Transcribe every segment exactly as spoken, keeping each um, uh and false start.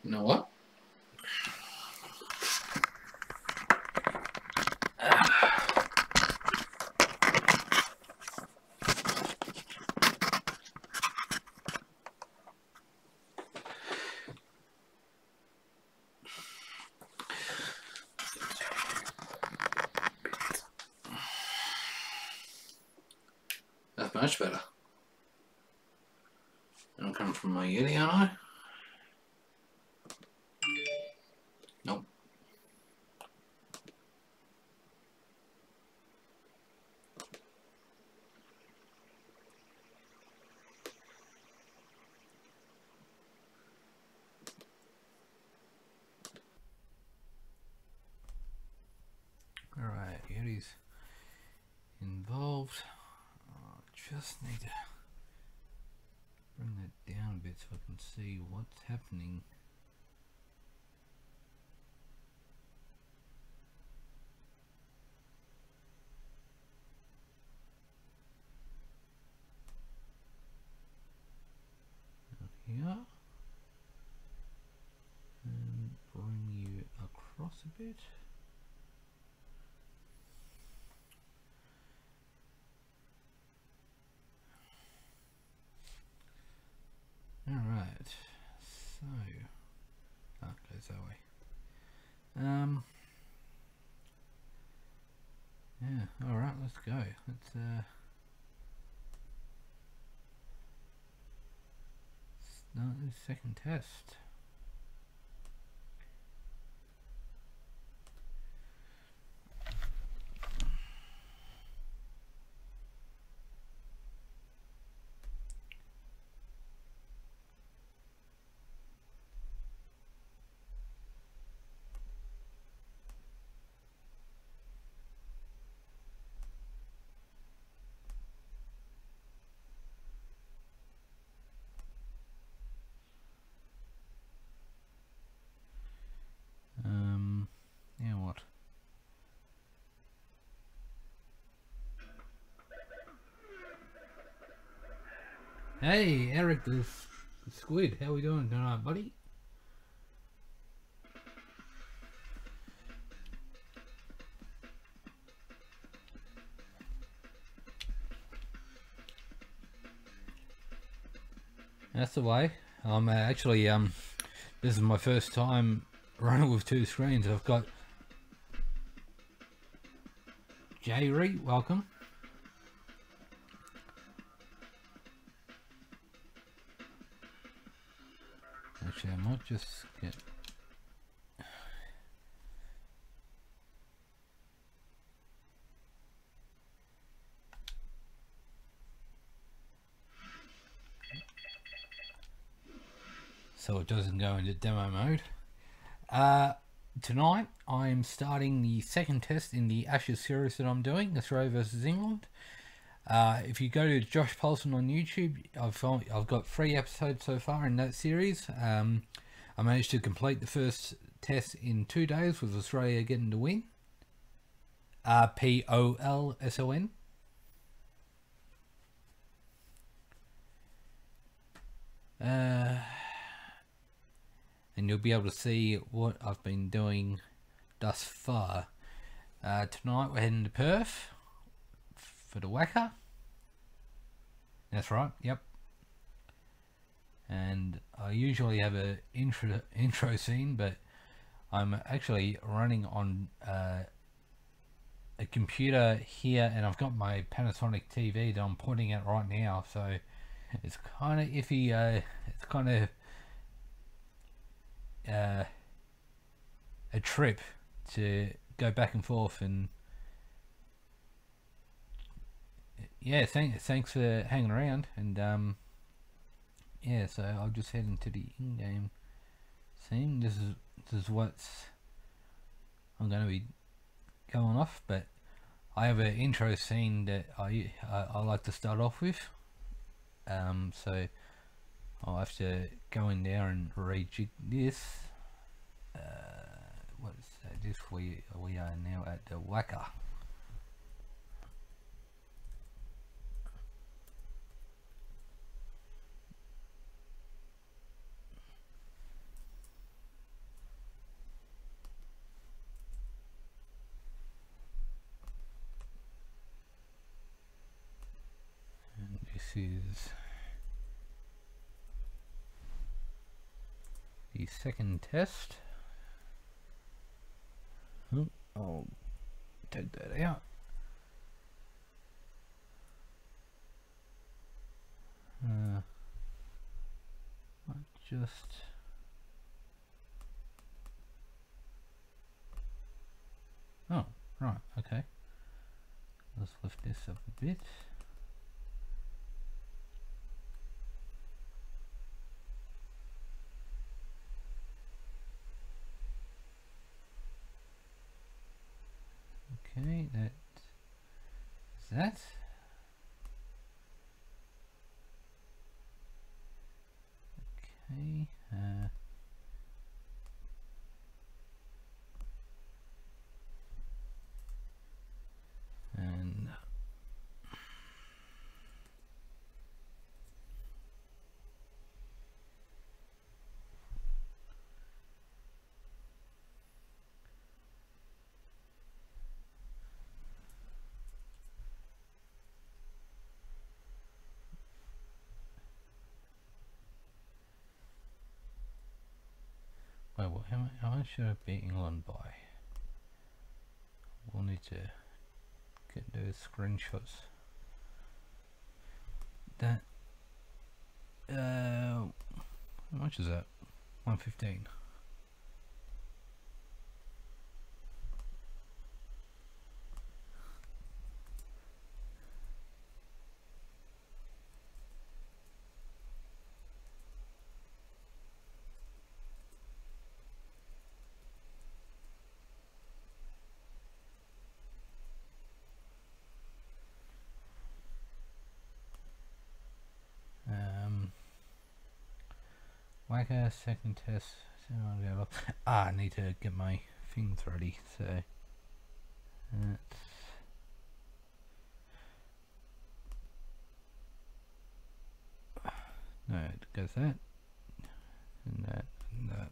You know what? That's much better. I'm coming from my Yeti, aren't I? Nope. Alright, Yeti's involved. I just need to bring that down a bit so I can see what's happening. Here. And bring you across a bit. Alright, so ah, goes that way. Um yeah, alright, let's go. Let's uh start the second test. Um, now what? Hey, Eric the, the squid, how we doing tonight, buddy? That's the way. I'm uh, actually um, this is my first time running with two screens. I've got Jerry, welcome. Actually, I might just get. So it doesn't go into demo mode. Uh, tonight I'm starting the second test in the Ashes series that I'm doing, Australia versus England. Uh, if you go to Josh Paulson on YouTube, I've found, I've got three episodes so far in that series. Um, I managed to complete the first test in two days with Australia getting the win. Uh, P O L S O N. Uh, and you'll be able to see what I've been doing thus far. Uh, tonight we're heading to Perth for the WACA. That's right, yep. And I usually have a intro intro scene, but I'm actually running on uh, a computer here, and I've got my Panasonic T V that I'm pointing at right now, so it's kind of iffy. Uh, it's kind of uh, a trip to go back and forth, and yeah, thanks thanks for hanging around. And um, yeah, so I'll just head into the in-game scene. This is this is what's I'm going to be going off, but I have an intro scene that I I, I like to start off with. Um, so I'll have to go in there and rejig this. Uh, what is that? This we we are now at the WACA. is the second test. Oh, I'll take that out. Uh, I just oh right, okay. Let's lift this up a bit. Okay, that is that. Okay, uh, and wait, what, how, how much should I beat England by? We'll need to get those screenshots. That uh, how much is that? one fifteen. WACA second test. Ah, I need to get my things ready. So that's no, it goes that and that and that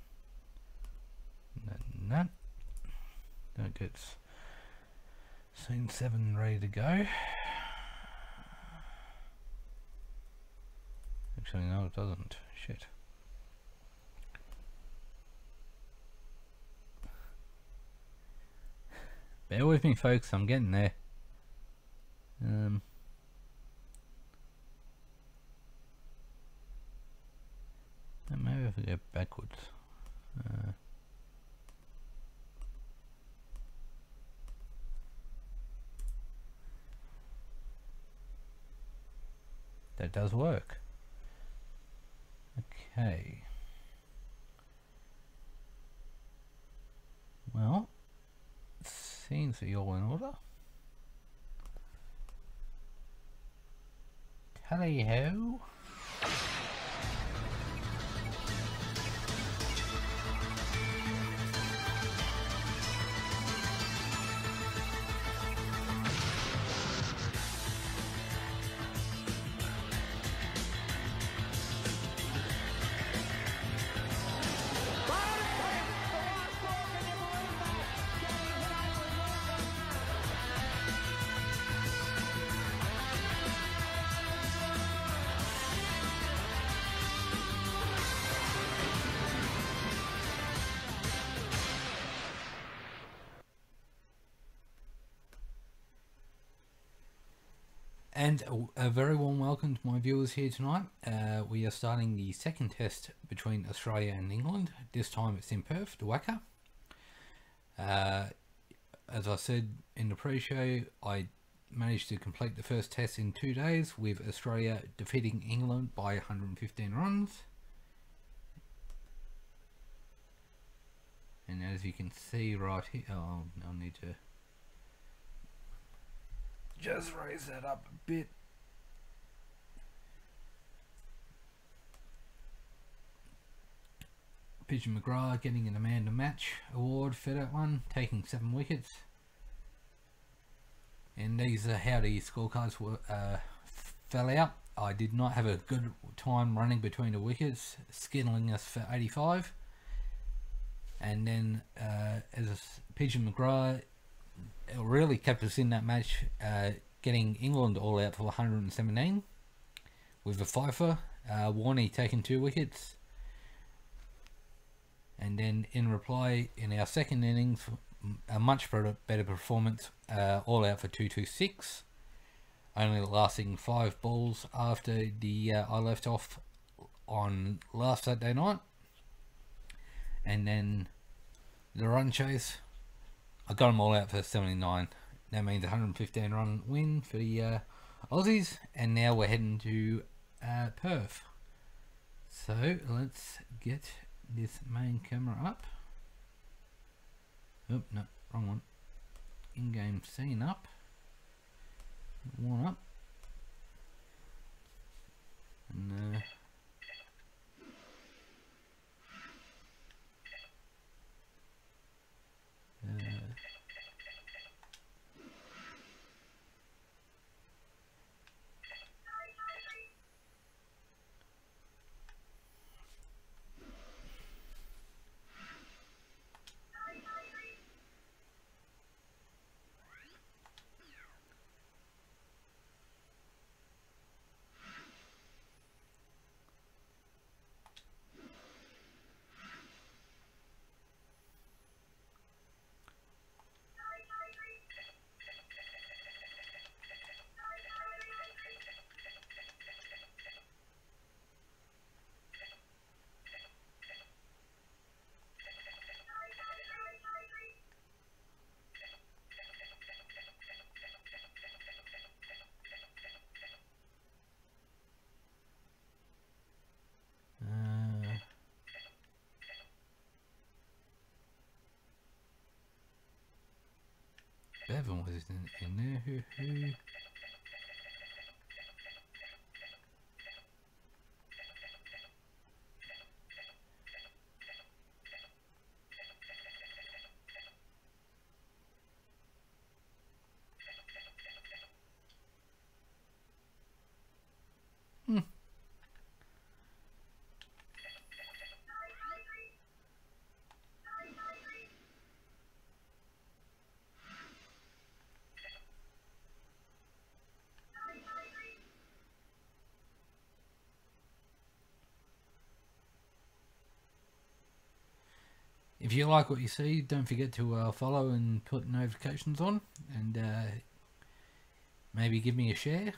and that and that. That gets scene seven ready to go. Actually, no, it doesn't. Shit. Bear with me, folks. I'm getting there. Um, maybe if we go backwards. Uh, that does work. Okay. Well, it seems that you're all in order. Tally-ho. And a, a very warm welcome to my viewers here tonight. Uh, we are starting the second test between Australia and England. This time it's in Perth, the WACA. Uh, as I said in the pre-show, I managed to complete the first test in two days with Australia defeating England by one hundred fifteen runs. And as you can see right here, oh, I'll need to just raise that up a bit. Pigeon McGrath getting an Man of the Match award for that one, taking seven wickets. And these are how the scorecards were, uh, fell out. I did not have a good time running between the wickets, skiddling us for eighty-five. And then uh, as Pigeon McGrath really kept us in that match, uh, getting England all out for one hundred seventeen. with a fifer. Uh, Warne taking two wickets. And then in reply, in our second innings, a much better performance, uh, all out for two two six, only lasting five balls after the uh, I left off on last Saturday night. And then the run chase, I got them all out for seventy-nine. That means one hundred fifteen run win for the uh, Aussies, and now we're heading to uh, Perth. So let's get this main camera up. Oh no, wrong one. In-game scene up. One up. And uh, uh Uh, Bevan was in, in there. Who? who? Hmm. If you like what you see, don't forget to uh, follow and put notifications on, and uh, maybe give me a share.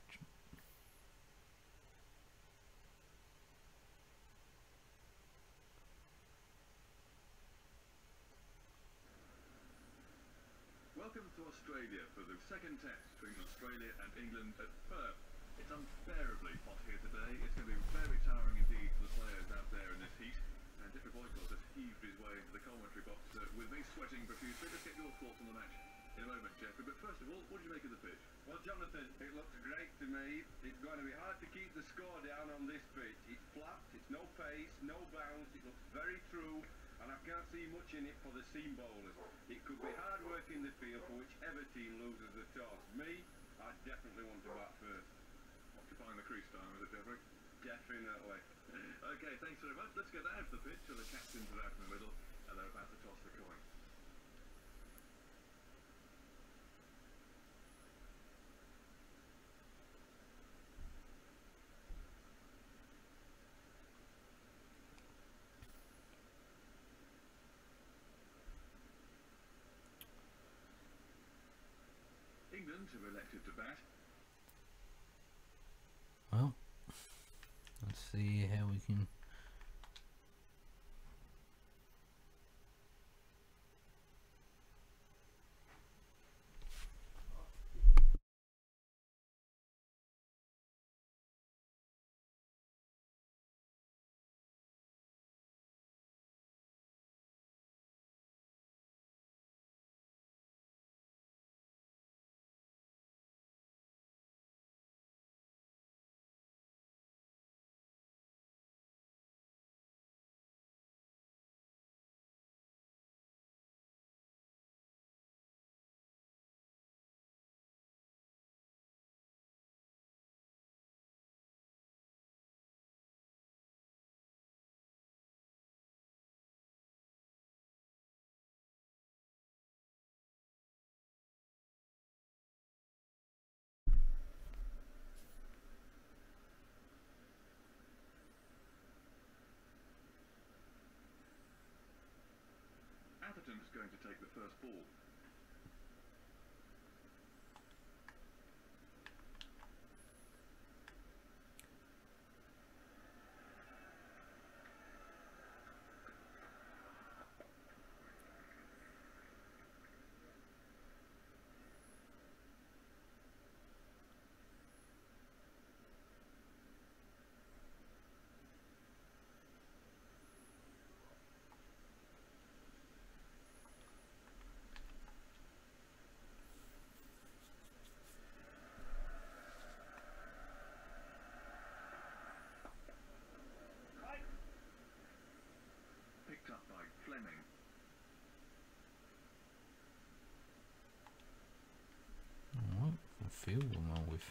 Welcome to Australia for the second test between Australia and England at Perth. It's unbearably hot here today. It's going to be very tiring indeed for the players out there in this heat. And Jeffrey Boycott has heaved his way into the commentary box uh, with me sweating profusely. Let's get your thoughts on the match in a moment, Jeffrey. But first of all, what do you make of the pitch? Well, Jonathan, it looks great to me. It's going to be hard to keep the score down on this pitch. It's flat, it's no pace, no bounce, it looks very true, and I can't see much in it for the seam bowlers. It could be hard work in the field for whichever team loses the toss. Me, I definitely want to bat first. Occupying the crease time, is it, Jeffrey? Definitely. Okay, thanks very much. Let's get out of the pitch so the captains are out in the middle and they're about to toss the coin. England have elected to bat. Well, let's see how we can going to take the first ball. Picked up by Fleming. Alright, I feel them all with.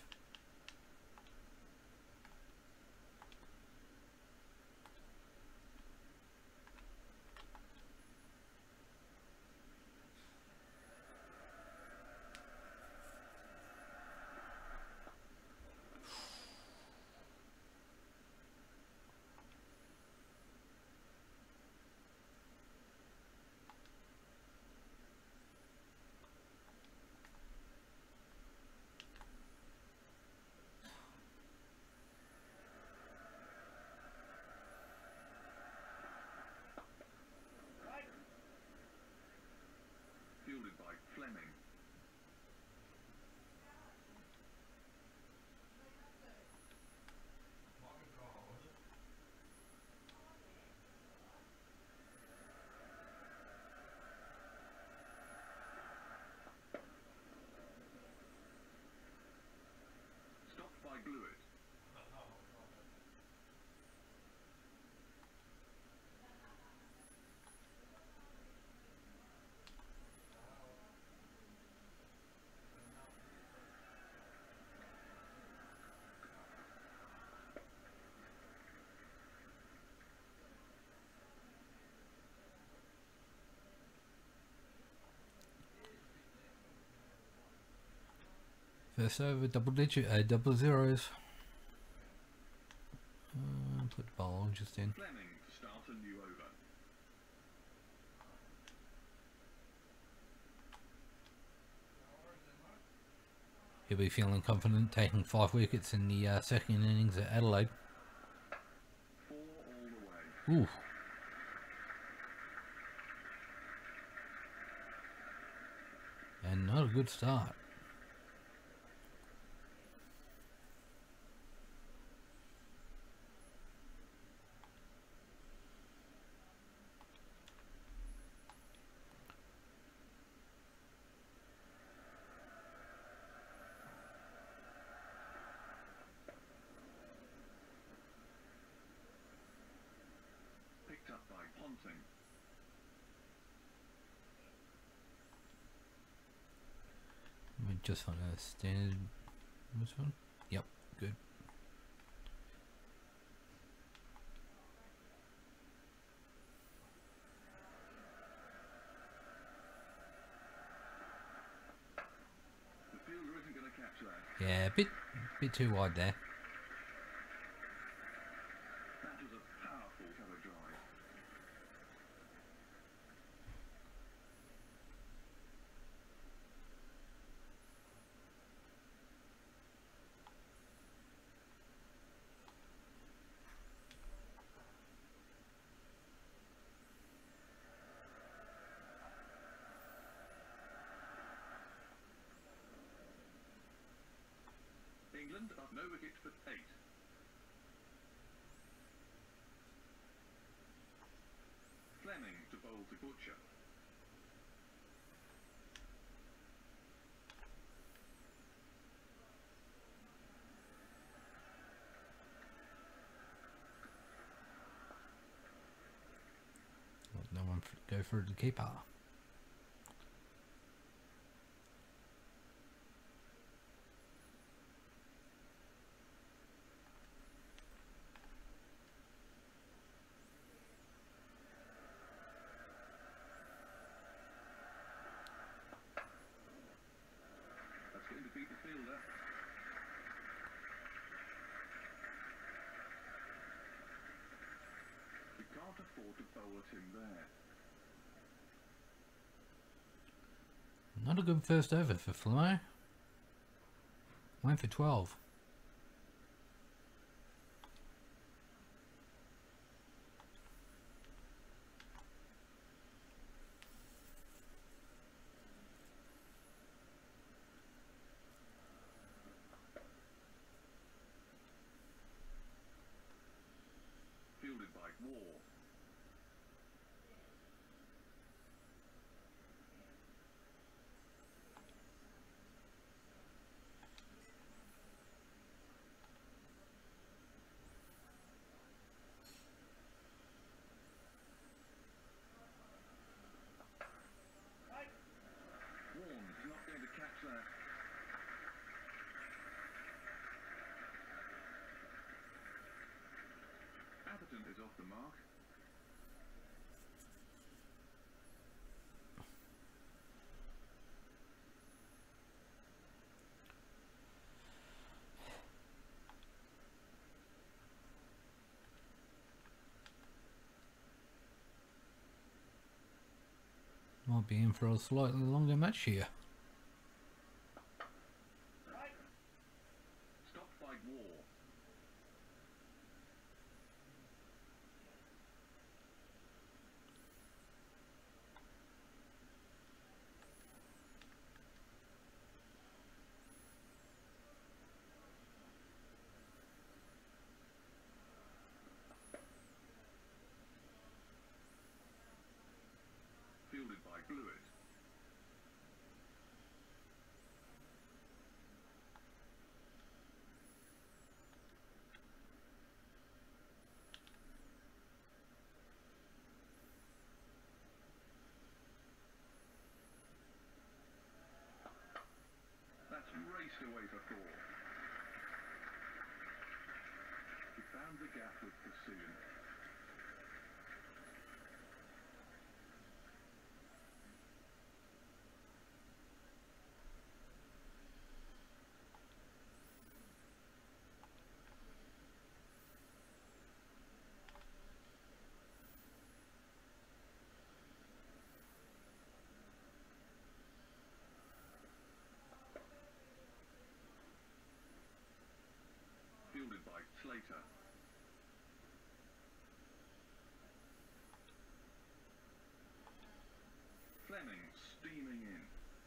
Fielded by Fleming. Stopped by Blewett. First over, double digit, uh, double zeros. Uh, put the ball just in. Fleming to start a new over. He'll be feeling confident taking five wickets in the uh, second innings at Adelaide. Four all the way. Ooh. And not a good start. Picked up by Ponting. We just want a standard. This one? Yep, good. The fielder isn't going to catch that. Yeah, a bit, bit too wide there. That was a powerful cover drive. England up no wicket for eight. Fleming to bowl to Butcher. Let no one f go for the keeper. That's going to beat the fielder. We can't afford to bowl at him there. Not a good first over for Flo. Went for twelve. Fielded by Warne. Warne is not going to catch that. Atherton is off the mark. Might be in for a slightly longer match here. Stopped by Warne. Fielded by Blewett. That's raced away for four. He found the gap with precision. Fielded by Slater. Fleming steaming in.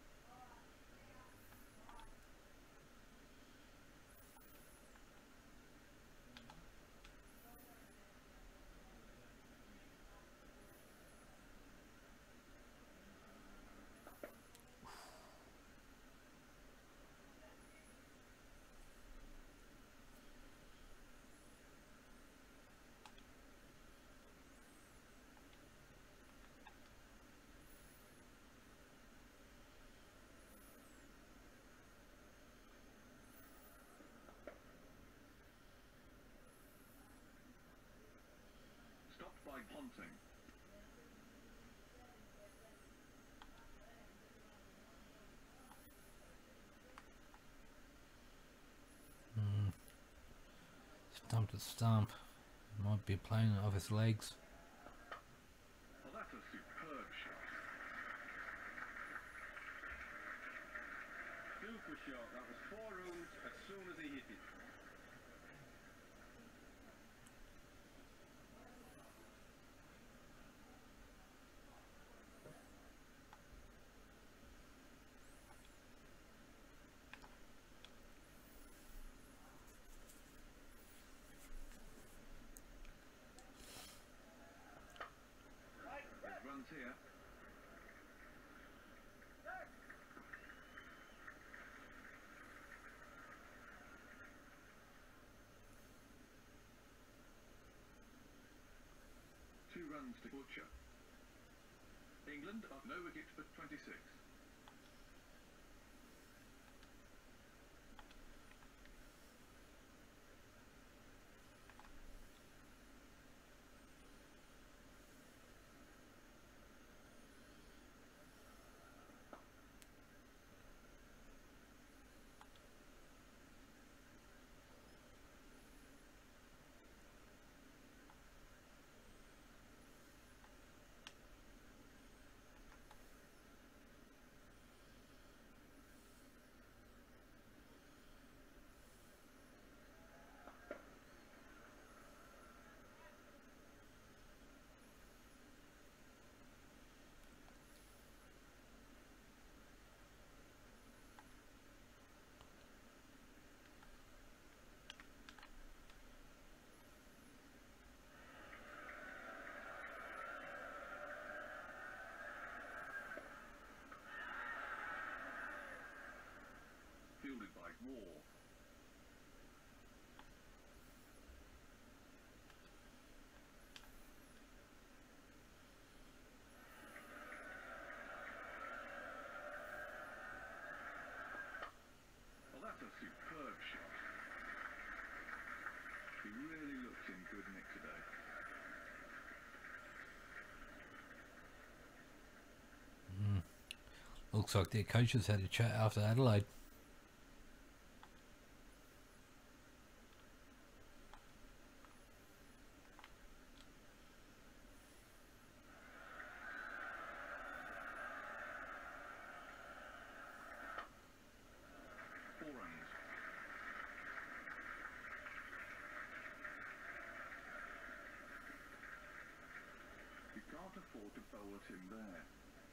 Stopped by Ponting. Stump to stump. Might be playing it off his legs. Well, that's a superb shot. Super shot. That was four runs as soon as he hit it. There's runs here. Two runs to Butcher. England up no wicket for twenty-six. War. Well, that's a superb shot. He really looks in good nick today. Mm. Looks like their coaches had a chat after Adelaide. Four runs. You can't afford to bowl at him there.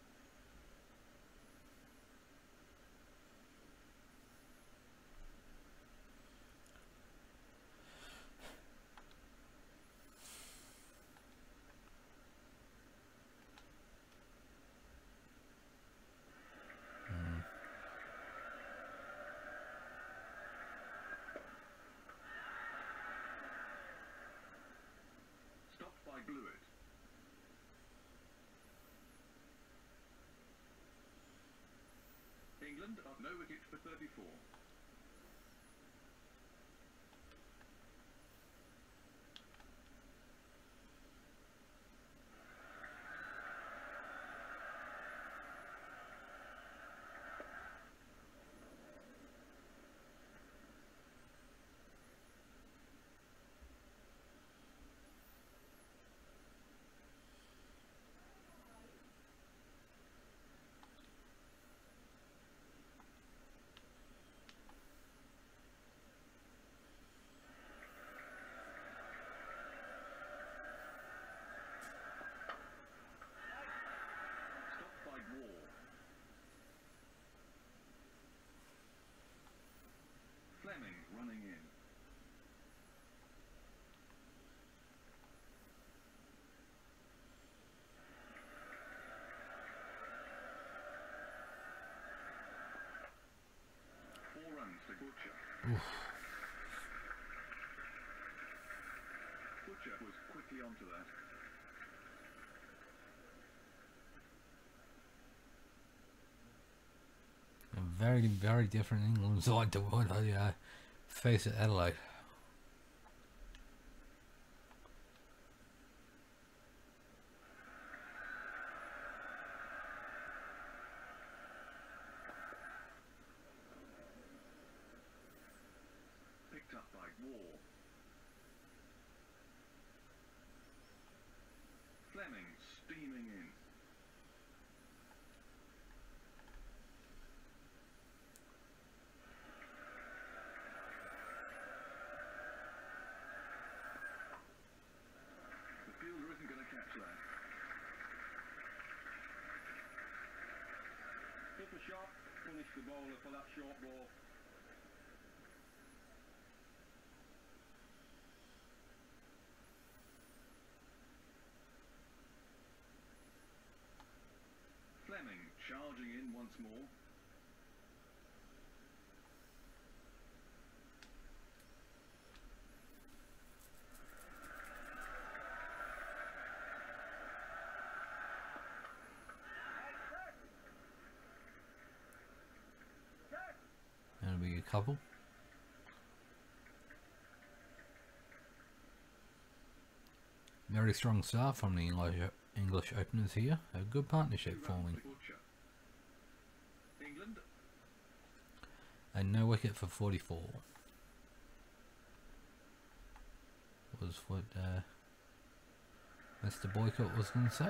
Stopped by Blewett. England up no wicket for thirty-four. Stopped by War. Fleming running in. Four runs to Butcher. Oof. Butcher was quickly onto that. A very, very different England side to what I uh, face at Adelaide. Picked up by War. Fleming steaming in. The fielder isn't going to catch that. Took a shot, punished the bowler for that short ball. Fleming charging in once more. That'll be a couple. Very strong start from the English, English openers here. A good partnership forming. England And no wicket for forty-four. Was what uh, Mister Boycott was going to say.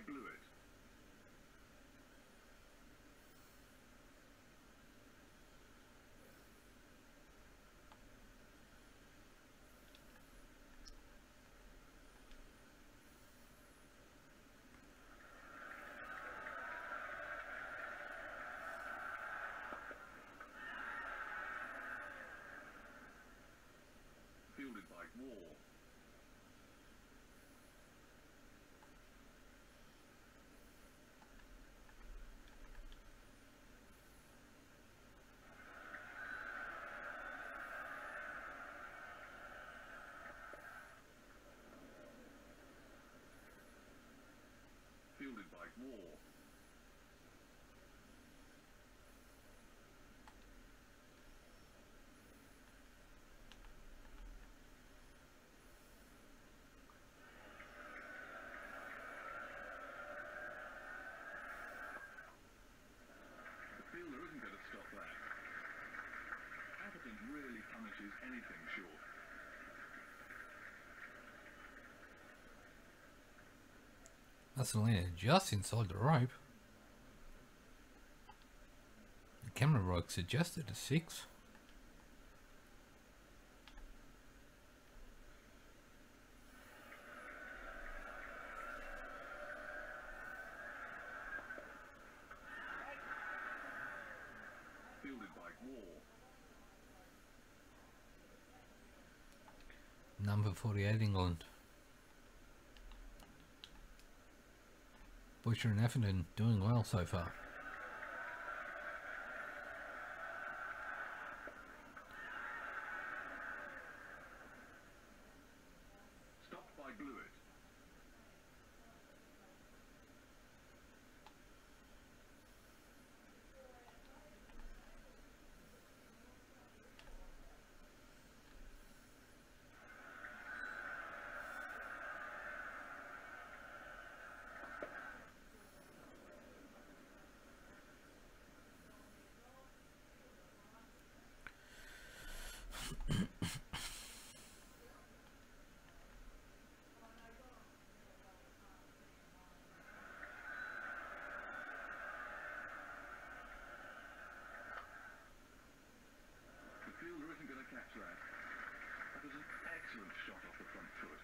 Blewett. Fielded by Warne. Fielded by Warne. The fielder isn't going to stop that. Atherton really punishes anything short. That's landed just inside the rope. The camera work suggested a six. Fielded by Warne. Number forty-eight, England. Butcher and Atherton doing well so far. Stopped by Blewett. The fielder isn't going to catch that. That was an excellent shot off the front foot.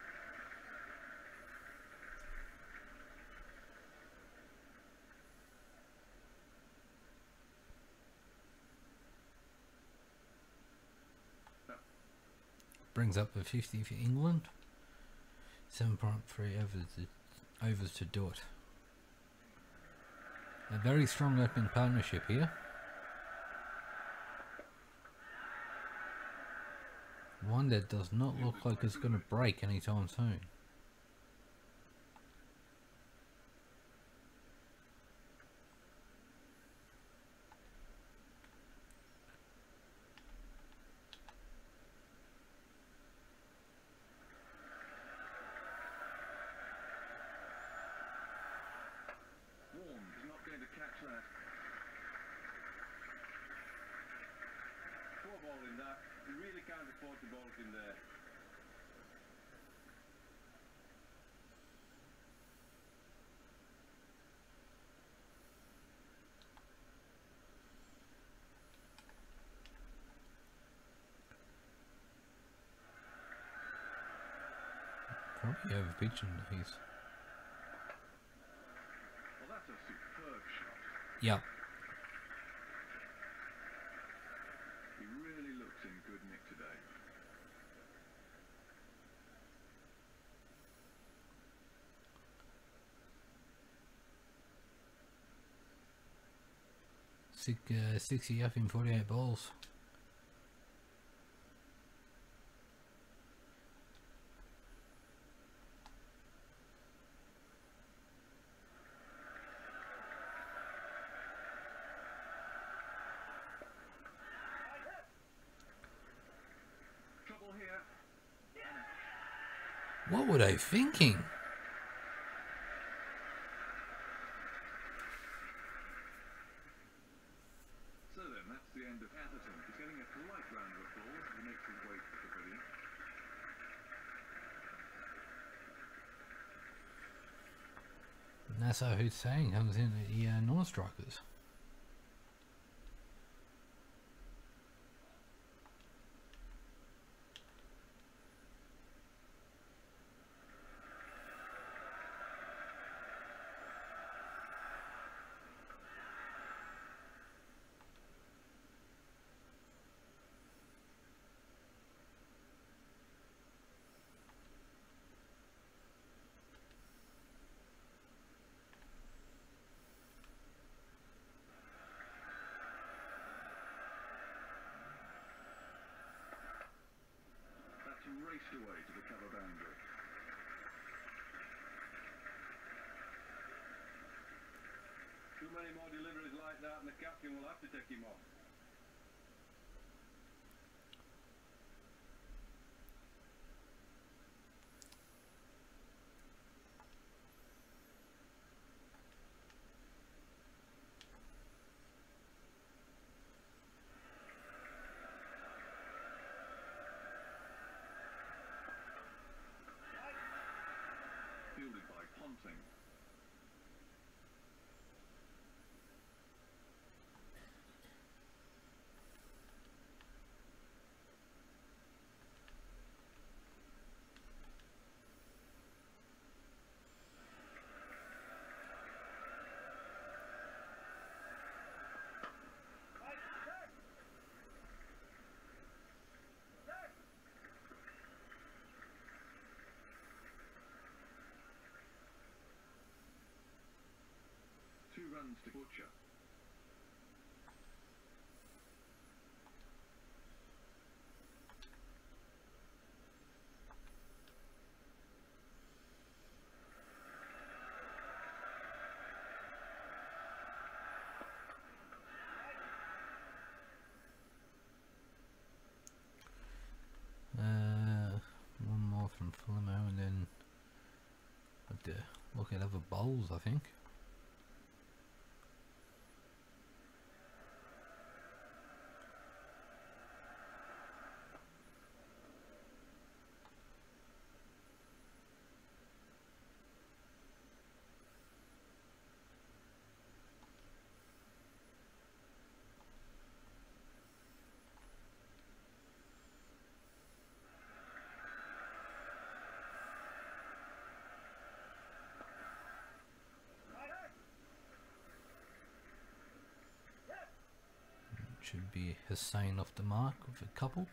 Brings up the fifty for England. seven point three overs to, overs to do it. A very strong opening partnership here. One that does not look like it's going to break anytime soon. Warne is not going to catch that. Poor ball in that. You really can't afford the balls in there. Probably over pitching these. Well, that's a superb shot. Yep. He really looks in good nick today. Six, uh, sixty up in forty-eight balls. Trouble here. What were they thinking? So then, that's the end of Atherton. He's getting a polite round of applause as he makes his way to the pavilion. Nasser Hussain comes in at the uh, non-strikers. Raced away to the cover boundary. Too many more deliveries like that and the captain will have to take him off. Fielded by Ponting. Two runs to Butcher. Uh, one more from Fulhamo, and then have to look at other bowls, I think. Should be Hussain off the mark with a couple.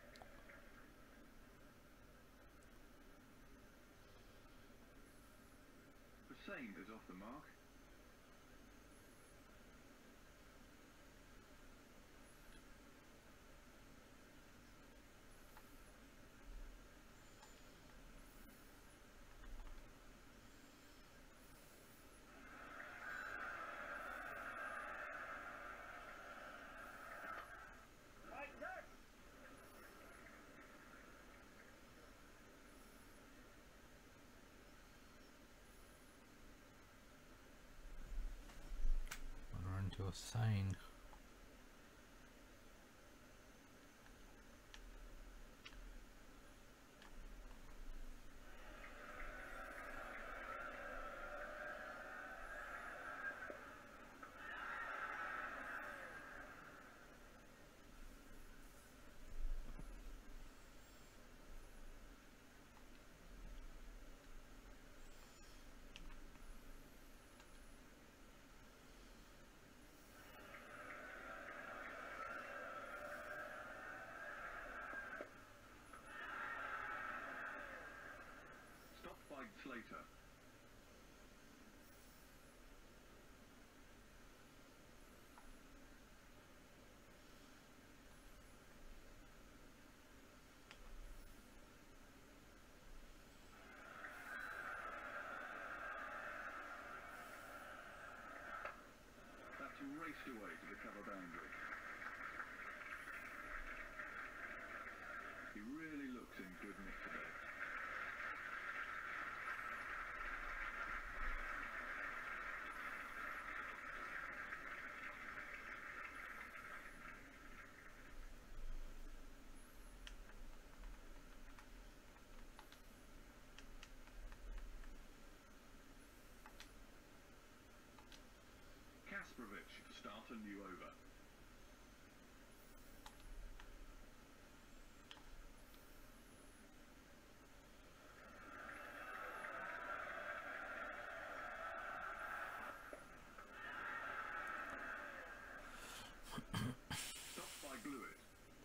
Hussain is off the mark. Run to Hussain. Slater. That's raced away to the cover boundary. He really looks in good nick today. Start a new over. Stopped by Blewett.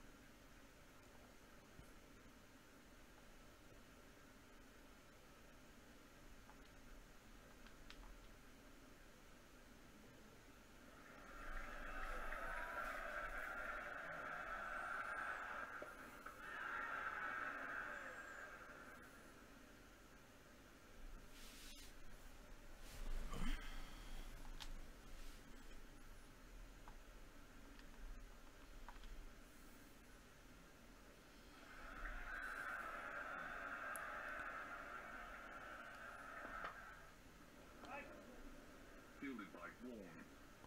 Fielded by Warne.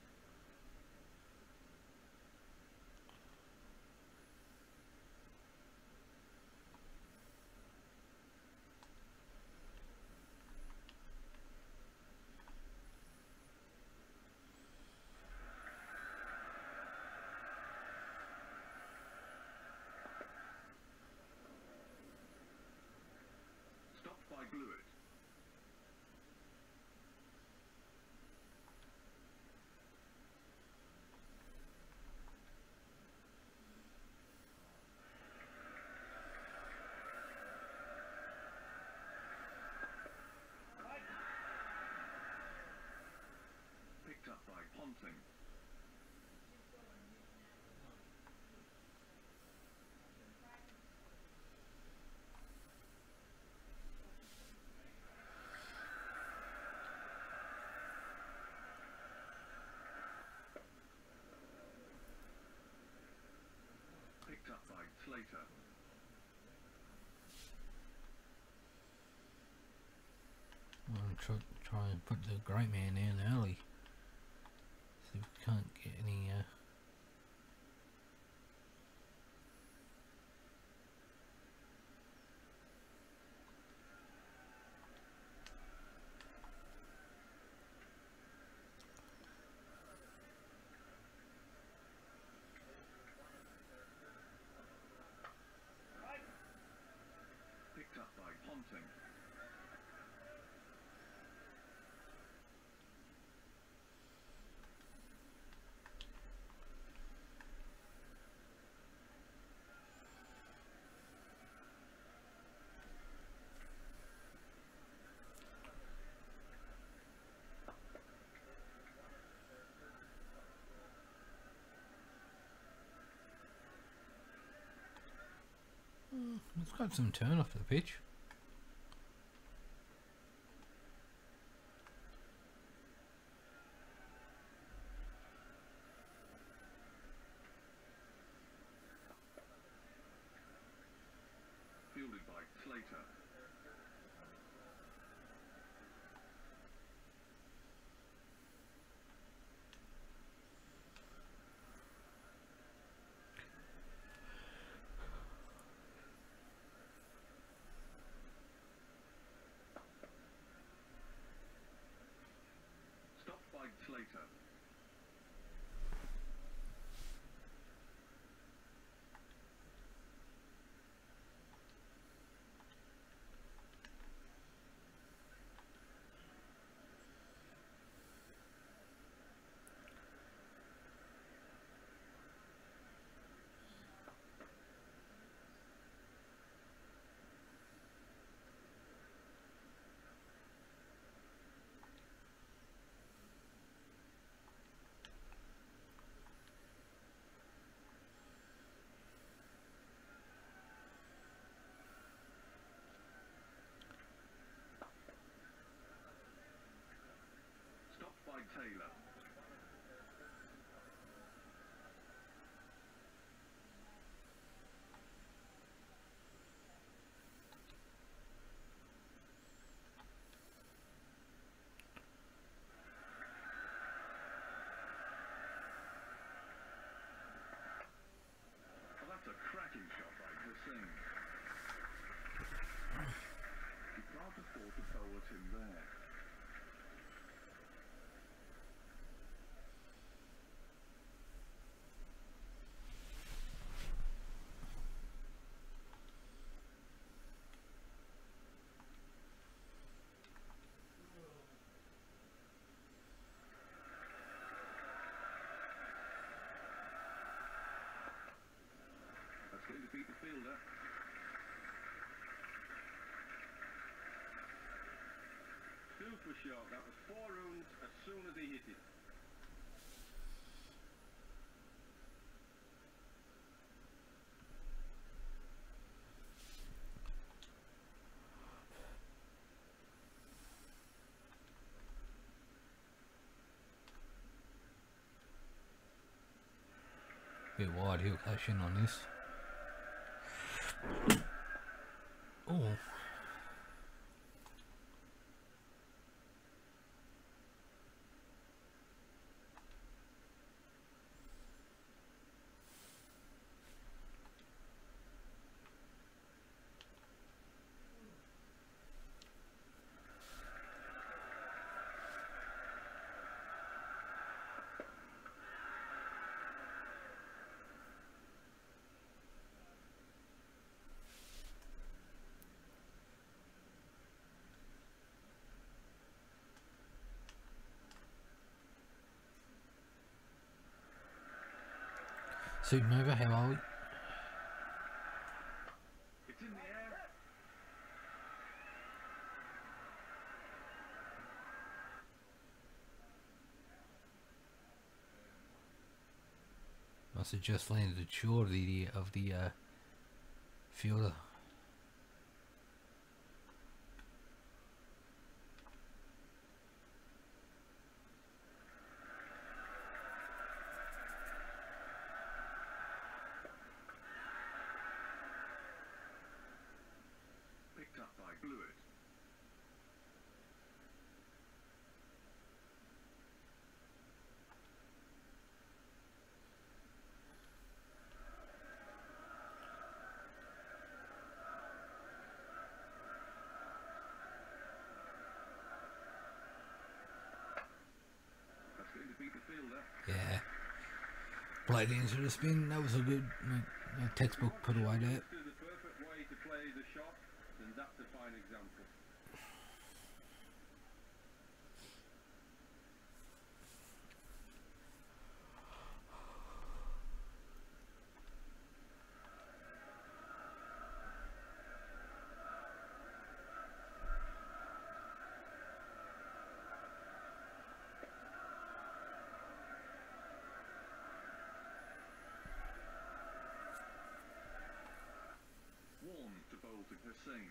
Stopped by Blewett. Picked up by Ponting. Picked up by Slater. I'll try, try and put the great man in early. So we can't get any uh, Picked up by Ponting. it's got some turn off the pitch. Fielded by Slater. Stopped by Slater. Stopped by Taylor. Well, that's a cracking shot by Hussein. You can't afford to bowl at him there. super shot. That was four runs as soon as he hit it. Bit wide, he'll cash in on this. Oh. Supernova, how are we? It's in the air. Must have just landed at shore of the, of the uh, fielder. Picked up by Blewett. That's going to beat the fielder. Yeah. Played into the spin, that was a good uh, textbook put away there. To the perfect way to play the shot, then that's a fine example. Warne to bowl to Hussain.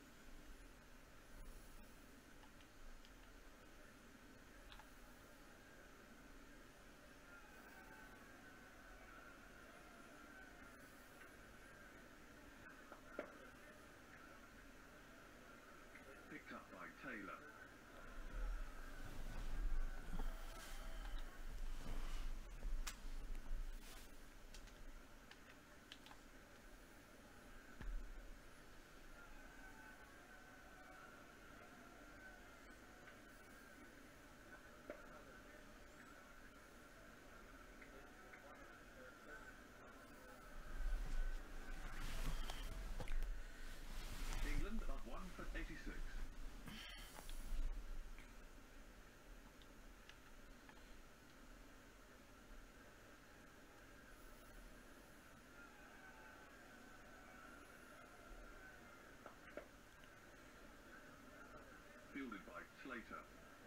Picked up by Taylor. England up one for eighty-six. Fielded by Slater.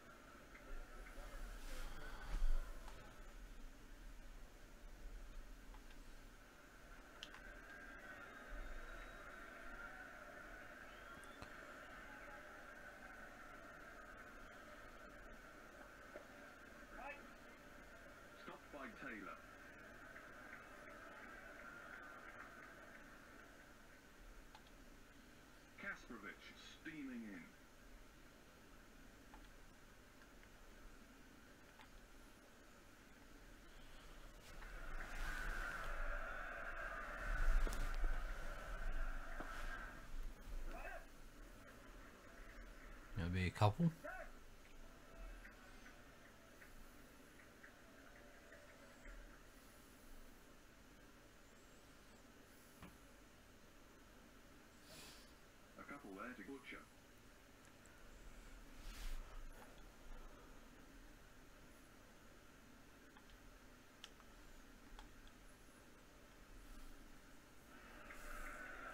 Stopped by Taylor. Kasparovich steaming in. There'll be a couple. A couple there to Butcher.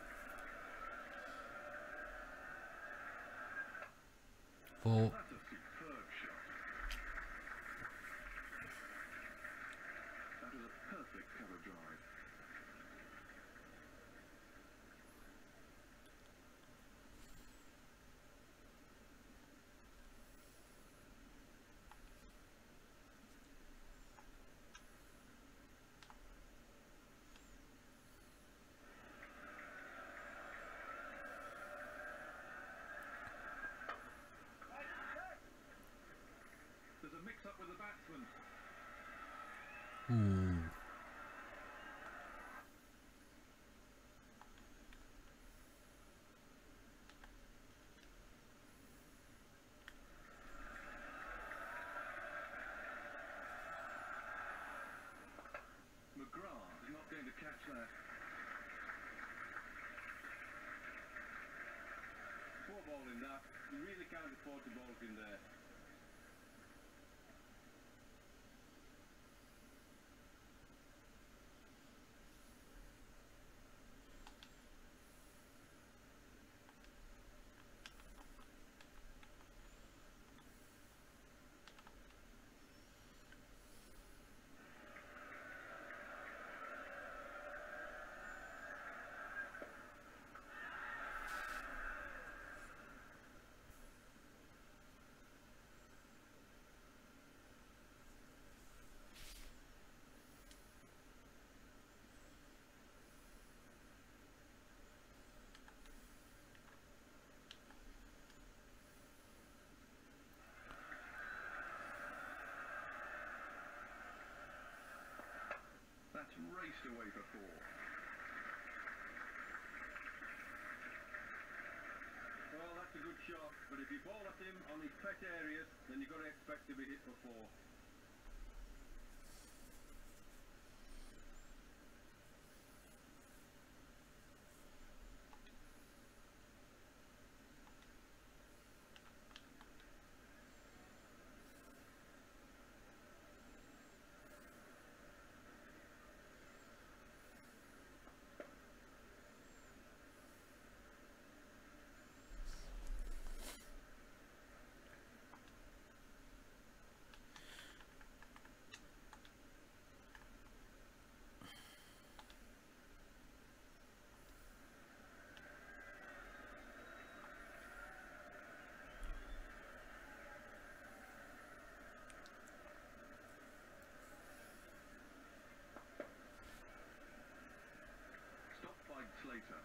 Four. That's a six. Ooh. McGrath is not going to catch that. Poor ball in that. You really can't afford to bowl it in there. That's raced away for four. Well, that's a good shot, but if you bowl at him on his pet areas, then you've got to expect to be hit for four. Stopped by Slater.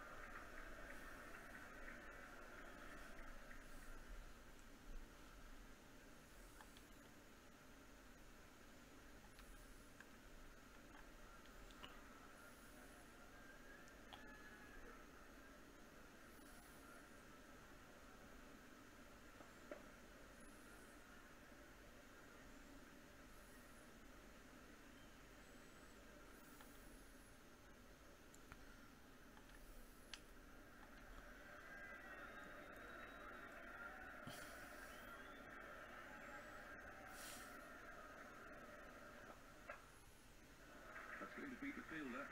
That's going to beat the fielder.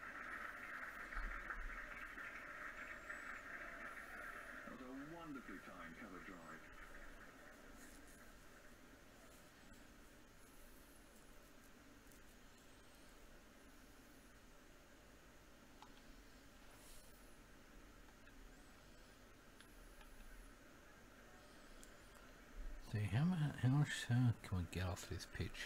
That was a wonderfully timed cover drive. So how much, how much uh, can we get off this pitch?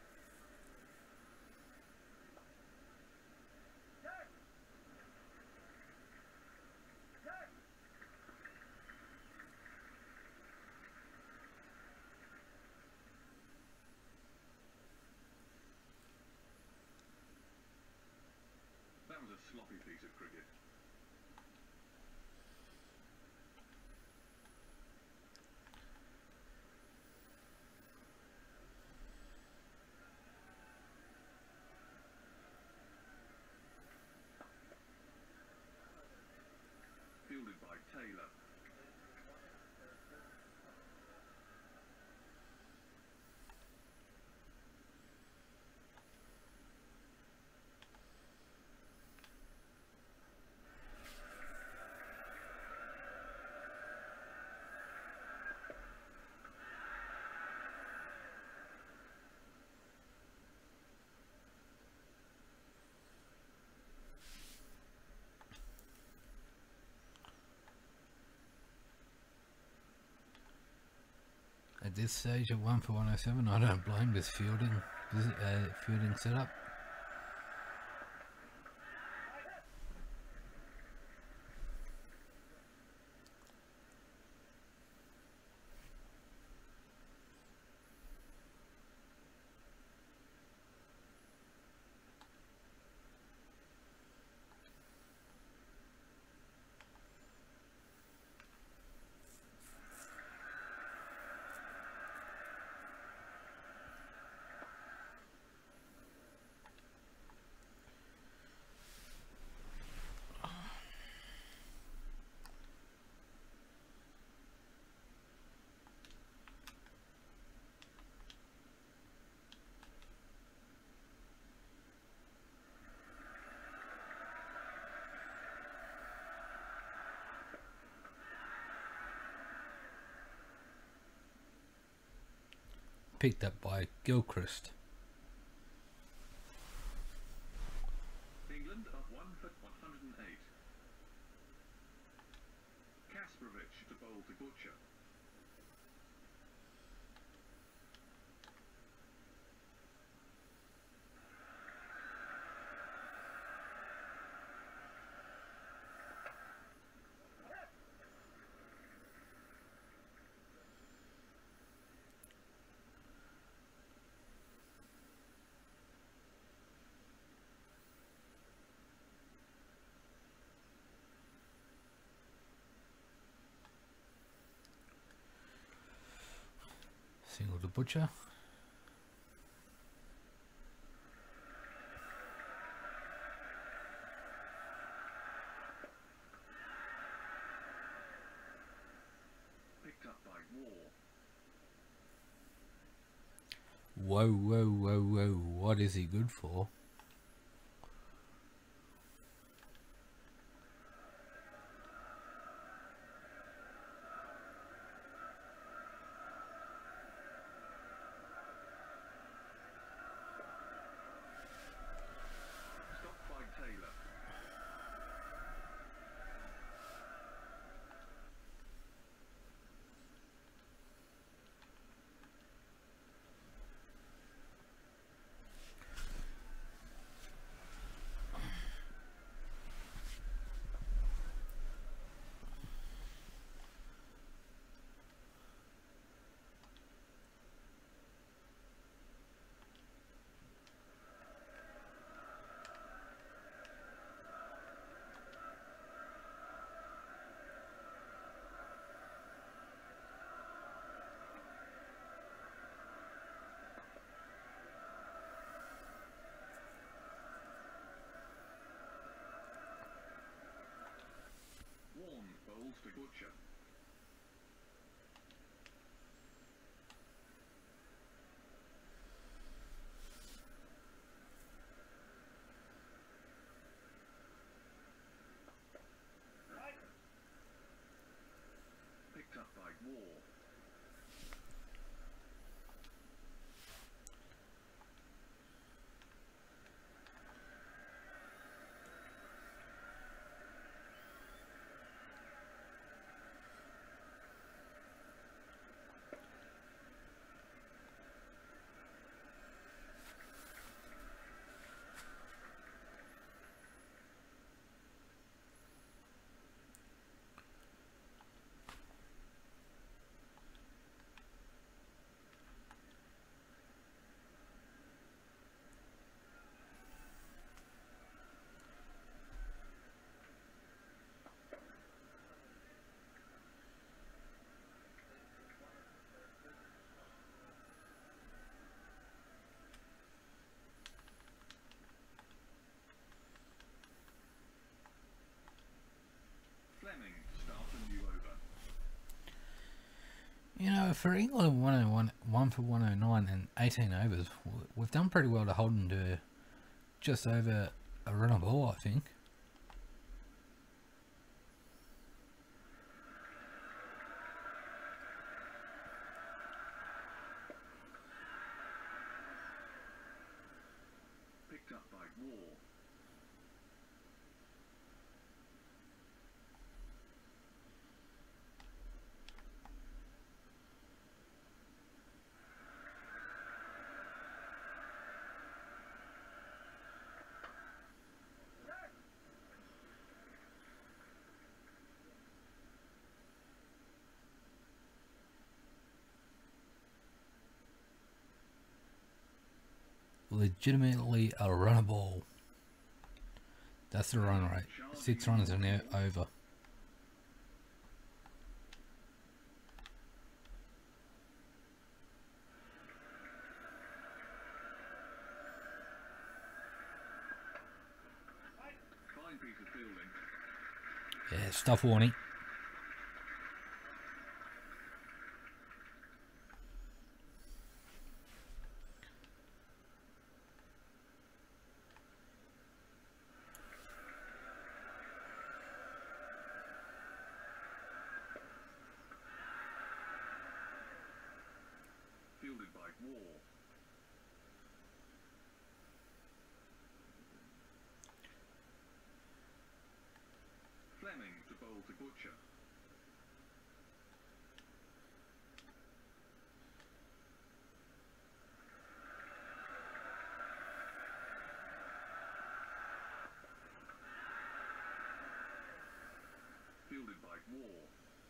That was a sloppy piece of cricket. Fielded by Taylor. At this stage at one for one oh seven, I don't blame this fielding, this, uh, fielding setup. picked up by Gilchrist. England up one for one hundred and eight. Kasparovich to bowl to Butcher. Single to Butcher. Picked up by Warne. Whoa, whoa, whoa, whoa. What is he good for? Stopped by Taylor. Warne bowls to Butcher. Picked up by Warne. Fleming start a new over. You know, for England, one oh one, one for one oh nine and eighteen overs, w- we've done pretty well to hold them to just over a run a ball, I think. Picked up by Warne. Legitimately a run a ball. That's the run rate. Six runs are now over. Fine piece of fielding. Yeah, stuff Warne. Fielded by War. Fleming to bowl to Butcher. Fielded by War.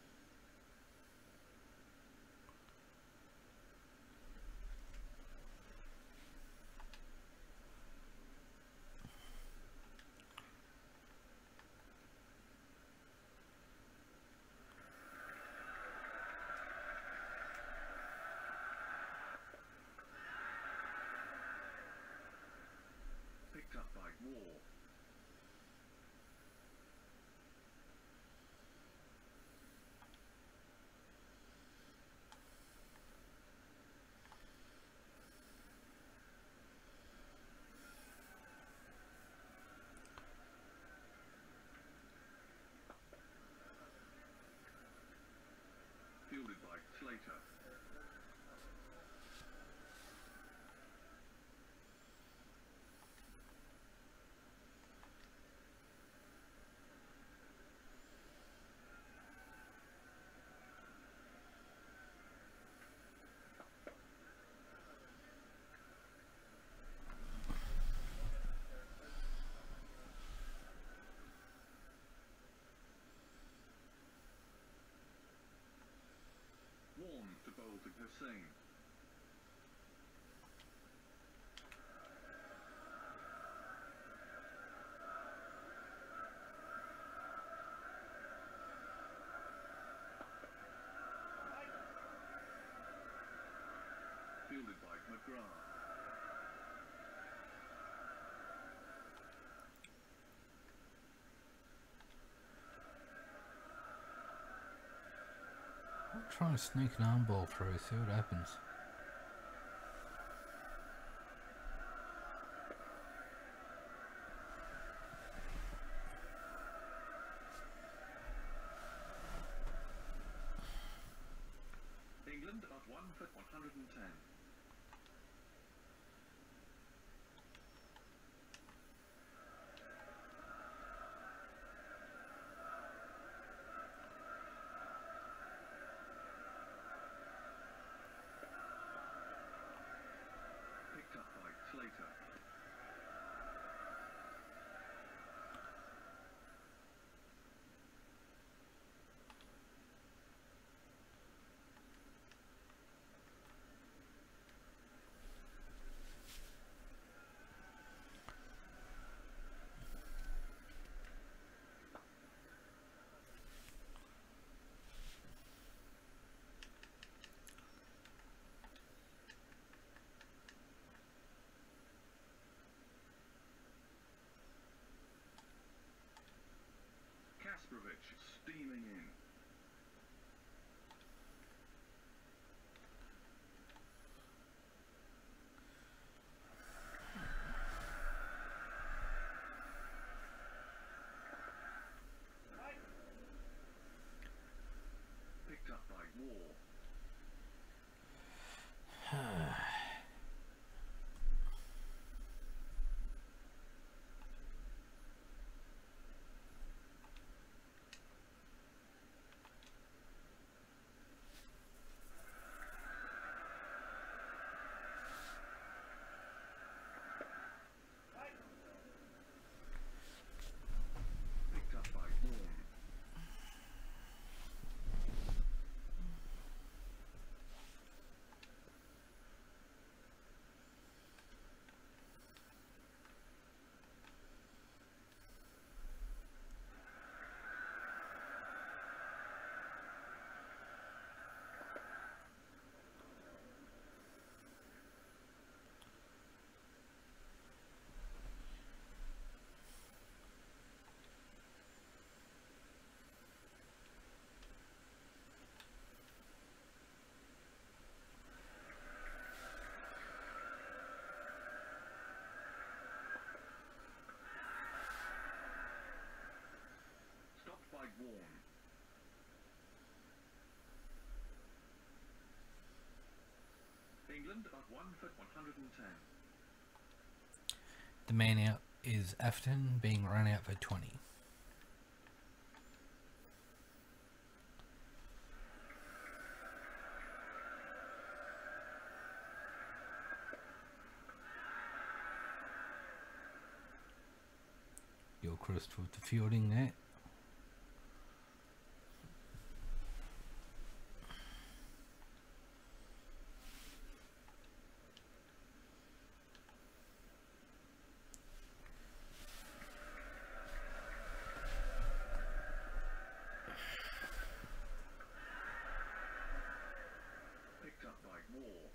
Picked up by War. Fielded by Slater. Warne to bowl to Hussain. Fielded by McGrath. I'll try and sneak an arm ball through, see what happens. England at one for one hundred and ten. Picked up by Slater. Steaming in. Picked up by War. Picked up by Warne. England about one for one hundred ten. The man out is Afton, being run out for twenty. Gilchrist with the fielding there. Picked up by Warne.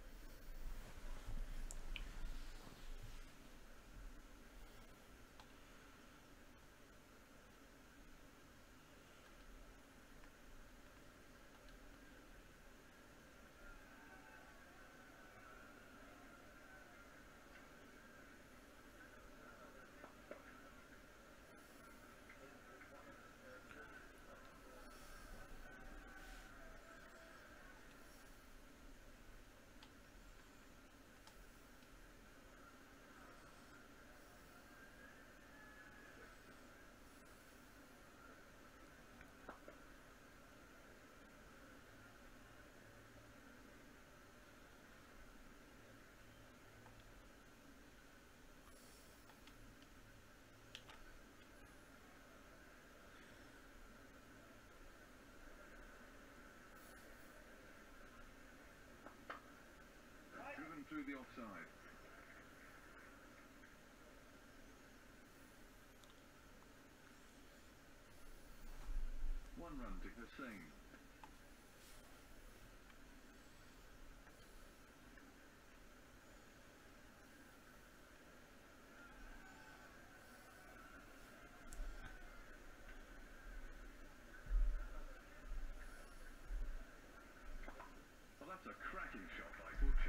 Driven through the offside. One run to Hussain. Well, that's a cracking shot by Butcher.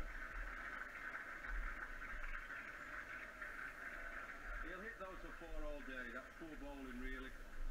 He'll hit those for four all day. That's poor bowling, really.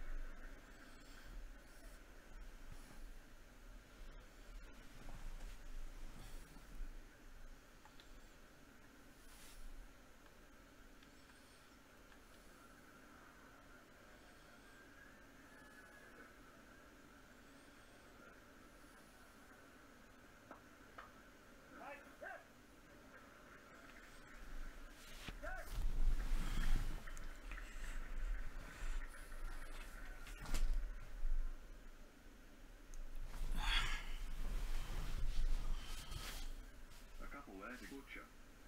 A couple there to Butcher.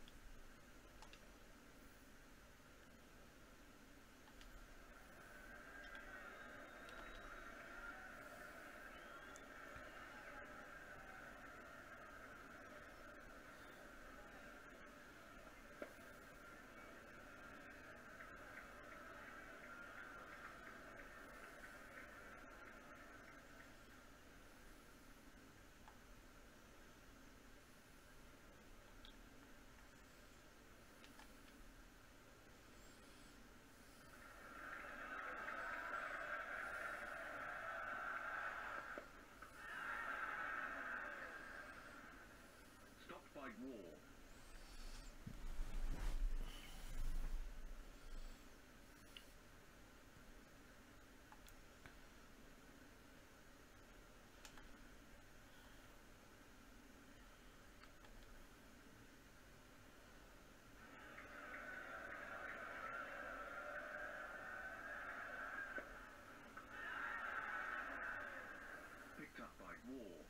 Stopped by Warne. Picked up by Warne.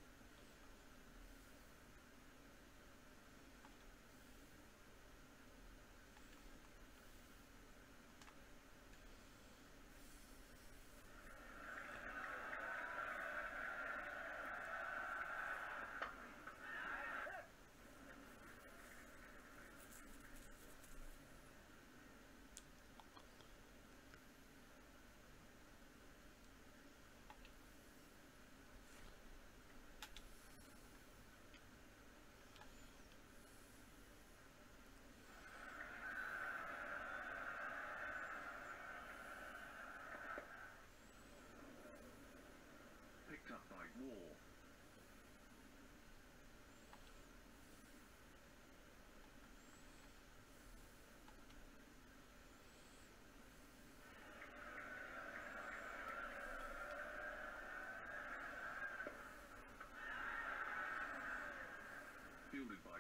Picked up by Warne.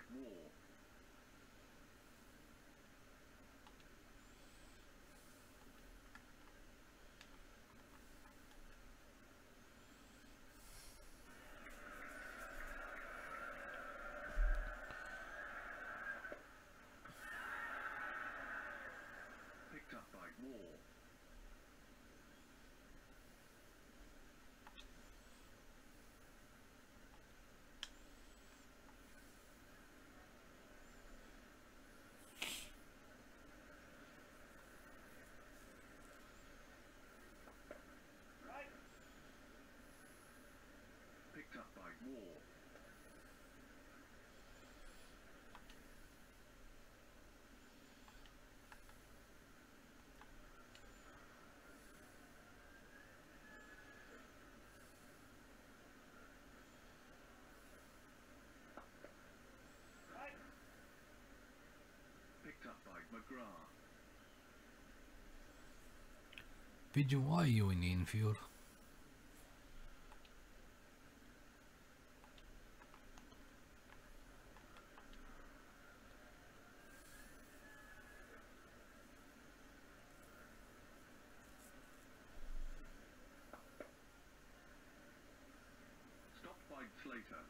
War. Picked up by War. Picked up by War. Picked up by McGrath. Pigeon, why are you in the infield? Stopped by Slater.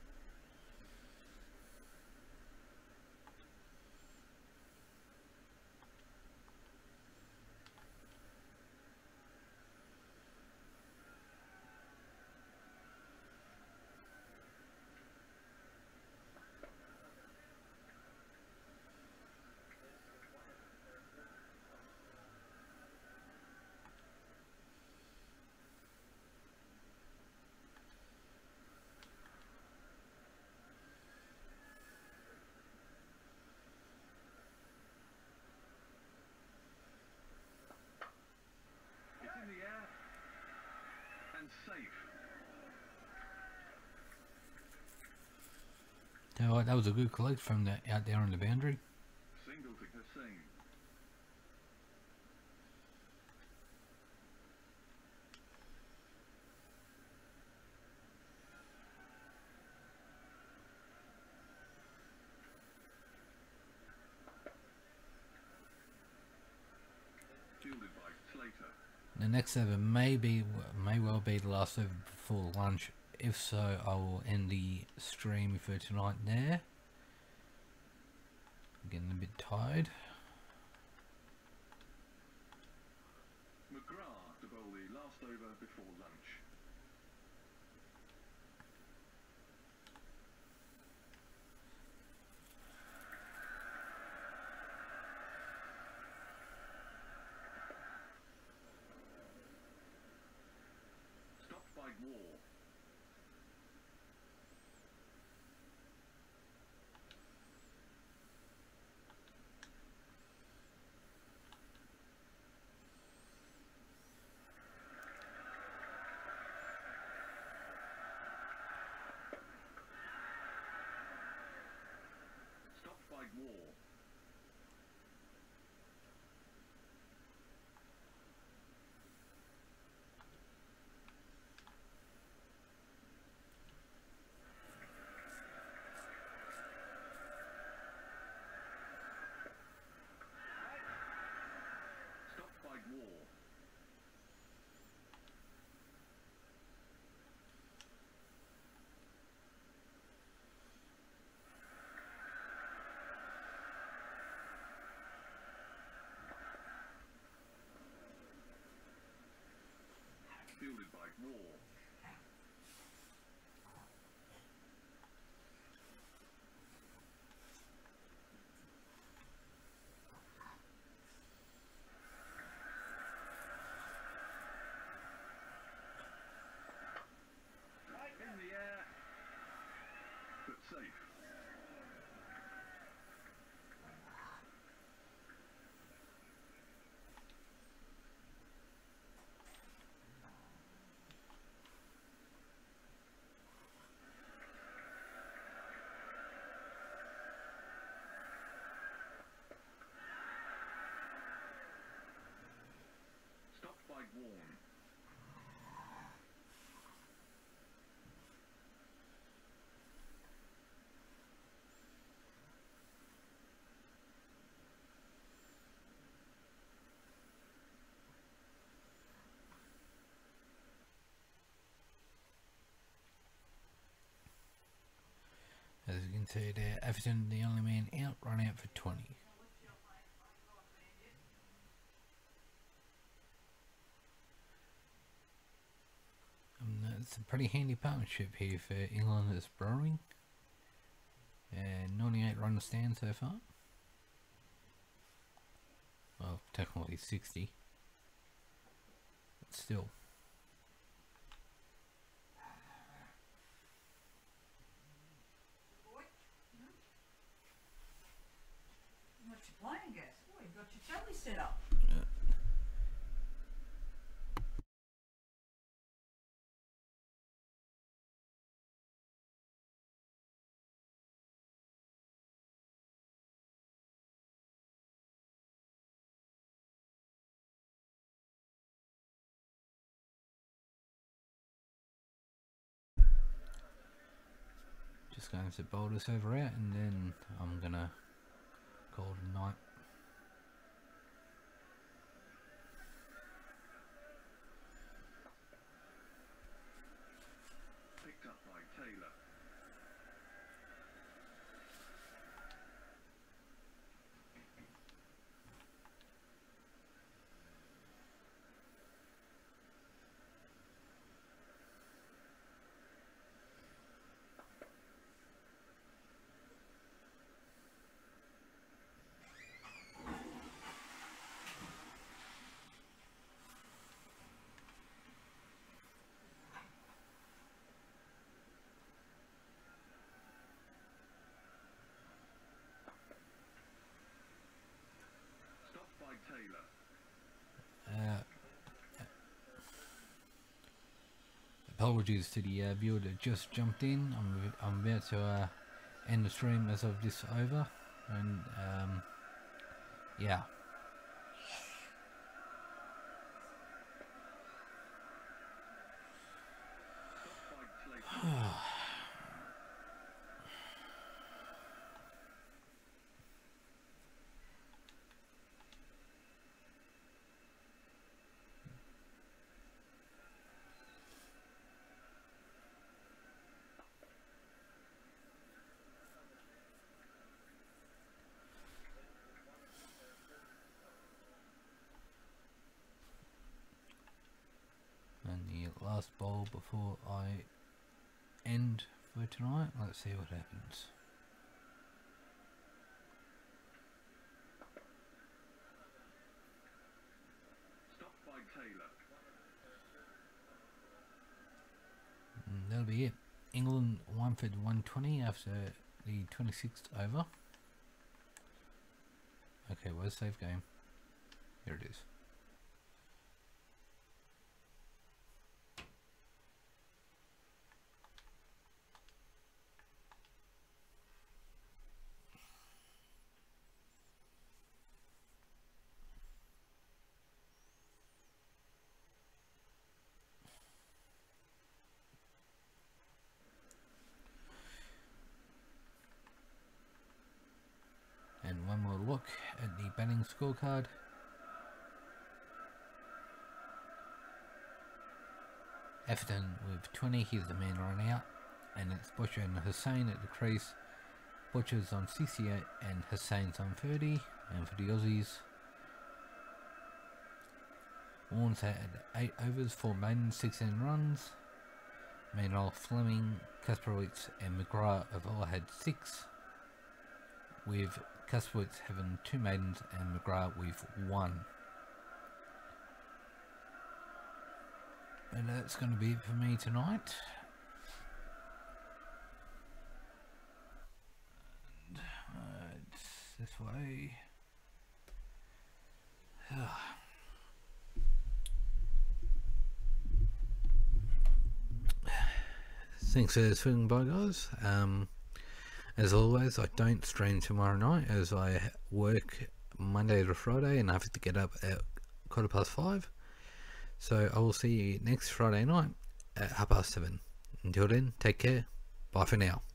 It's in the air and safe. You know what, that was a good collect from the out there on the boundary. Single to Hussain. Fielded by Slater. The next over may be may well be the last over before lunch. If so, I will end the stream for tonight there. I'm getting a bit tired. McGrath to bowl the last over before lunch. Stopped by War. Stopped by War. Stopped by War. Fielded by War. In the air, but safe. Stopped by Warne. As you can see there, Everton, the only man out, run out for twenty. And that's a pretty handy partnership here for England that's brewing. And ninety-eight runs stand so far. Well, technically sixty. But still. What's your playing guess? Oh, you've got your telly set up. Yeah. Just going to bowl this over out, and then I'm gonna call it a night. Picked up by Taylor. Stopped by Taylor. Uh, apologies to the uh, viewer that just jumped in. I'm I'm about to uh, end the stream as of this over, and um, yeah. Stopped by Clayton. And the last bowl before I end for tonight. Let's see what happens. Stopped by Taylor. And that'll be it. England one for one twenty after the twenty-sixth over. Okay, where's save game? Here it is. And one more look at the batting scorecard. Everton with twenty, he's the man run out, and it's Butcher and Hussain at the crease. Butcher's on sixty-eight and Hussain's on thirty, and for the Aussies, Warne's had eight overs, four maidens, sixteen runs. Meanwhile, Fleming, Kasparowicz and McGrath have all had six, with Kasparowicz having two maidens and McGrath with one. And that's going to be it for me tonight. And, uh, it's this way. Thanks for swinging by, guys. Um, as always, I don't stream tomorrow night as I work Monday to Friday and I have to get up at quarter past five. So I will see you next Friday night at half past seven. Until then, take care. Bye for now.